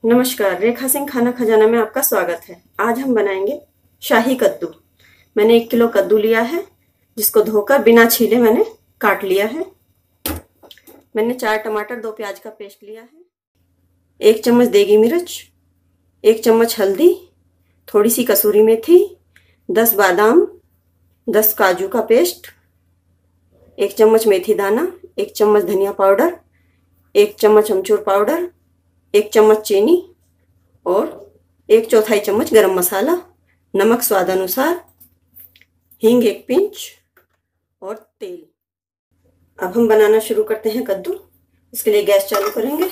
नमस्कार, रेखा सिंह खाना खजाना में आपका स्वागत है। आज हम बनाएंगे शाही कद्दू। मैंने 1 किलो कद्दू लिया है, जिसको धोकर बिना छीले मैंने काट लिया है। मैंने 4 टमाटर 2 प्याज का पेस्ट लिया है, 1 चम्मच देगी मिर्च, 1 चम्मच हल्दी, थोड़ी सी कसूरी मेथी, 10 बादाम, 10 काजू का पेस्ट, 1 चम्मच मेथी दाना, 1 चम्मच धनिया पाउडर, 1 चम्मच अमचूर पाउडर, 1 चम्मच चीनी और 1/4 चम्मच गरम मसाला, नमक स्वाद अनुसार, हींग 1 पिंच और तेल। अब हम बनाना शुरू करते हैं कद्दू। इसके लिए गैस चालू करेंगे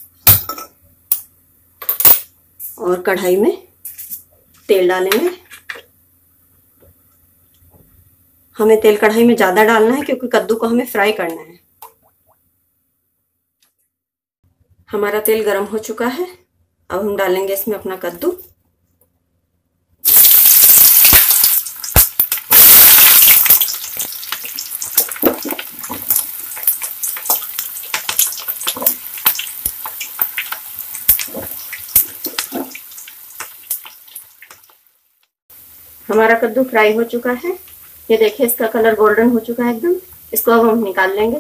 और कढ़ाई में तेल डालेंगे। हमें तेल कढ़ाई में ज़्यादा डालना है क्योंकि कद्दू को हमें फ्राई करना है। हमारा तेल गर्म हो चुका है। अब हम डालेंगे इसमें अपना कद्दू। हमारा कद्दू फ्राई हो चुका है। ये देखिए, इसका कलर गोल्डन हो चुका है एकदम। इसको अब हम निकाल लेंगे।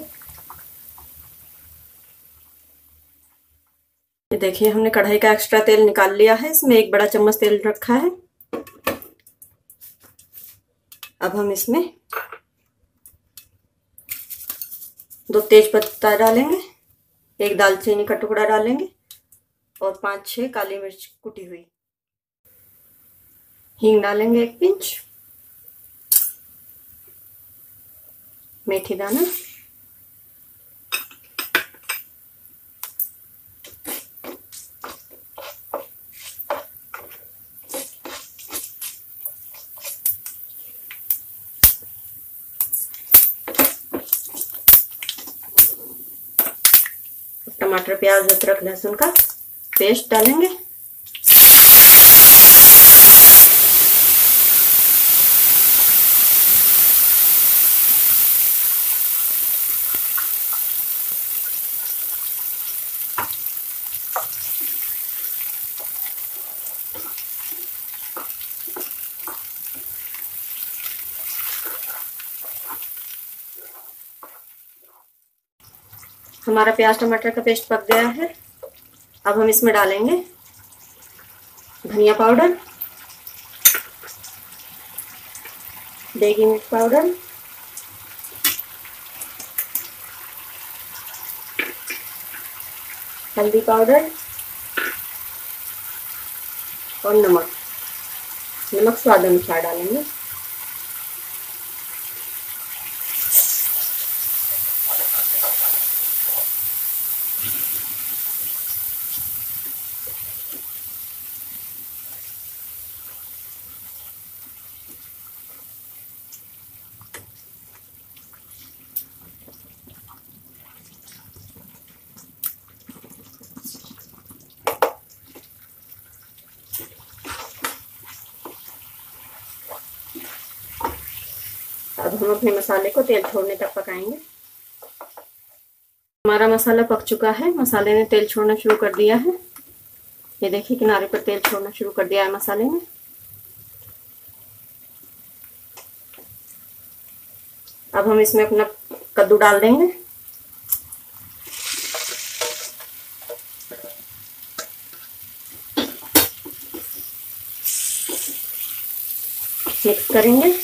ये देखिए, हमने कढ़ाई का एक्स्ट्रा तेल निकाल लिया है। इसमें 1 बड़ा चम्मच तेल रखा है। अब हम इसमें 2 तेज पत्ता डालेंगे, 1 दालचीनी का टुकड़ा डालेंगे और 5-6 काली मिर्च कुटी हुई। हींग डालेंगे 1 पिंच, मेथी दाना, टमाटर प्याज अदरक लहसुन का पेस्ट डालेंगे। हमारा प्याज टमाटर का पेस्ट पक गया है। अब हम इसमें डालेंगे धनिया पाउडर, देगी मिर्च पाउडर, हल्दी पाउडर और नमक स्वाद अनुसार डालेंगे। अब हम अपने मसाले को तेल छोड़ने तक पकाएंगे। हमारा मसाला पक चुका है। मसाले ने तेल छोड़ना शुरू कर दिया है। ये देखिए, किनारे पर तेल छोड़ना शुरू कर दिया है मसाले ने। अब हम इसमें अपना कद्दू डाल देंगे। मिक्स करेंगे।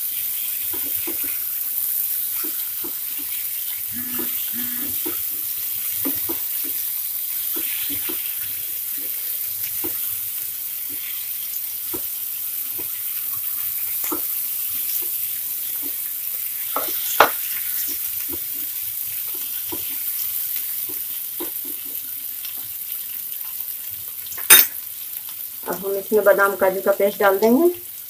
अब हम इसमें बादाम काजू का पेस्ट डाल देंगे।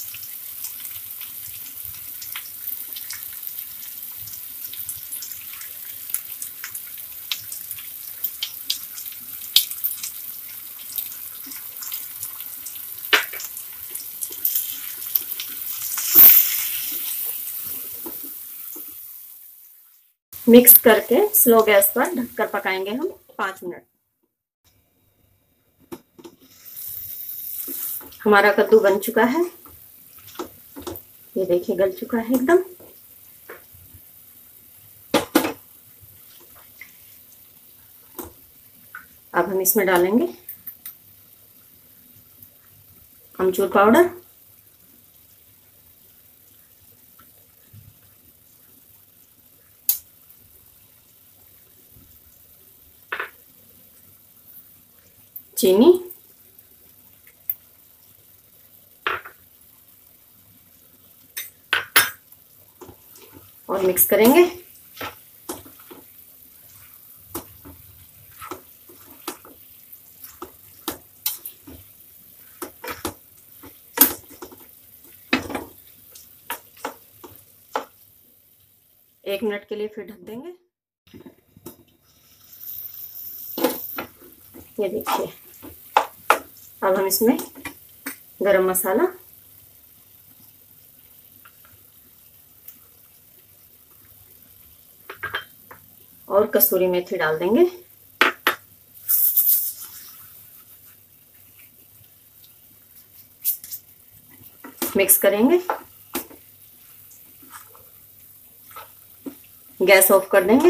मिक्स करके स्लो गैस पर ढककर पकाएंगे हम 5 मिनट। हमारा कद्दू बन चुका है, ये देखिए गल चुका है एकदम। अब हम इसमें डालेंगे अमचूर पाउडर, चीनी, और मिक्स करेंगे। एक मिनट के लिए फिर ढक देंगे। ये देखिए, अब हम इसमें गरम मसाला, और कसूरी मेथी डाल देंगे। मिक्स करेंगे, गैस ऑफ कर देंगे।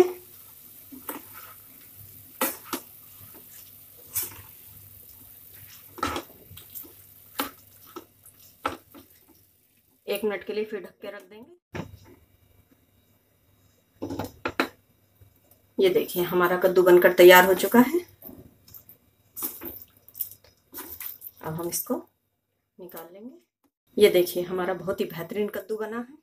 एक मिनट के लिए फिर ढक के रख देंगे। ये देखिए हमारा कद्दू बनकर तैयार हो चुका है। अब हम इसको निकाल लेंगे। ये देखिए हमारा बहुत ही बेहतरीन कद्दू बना है।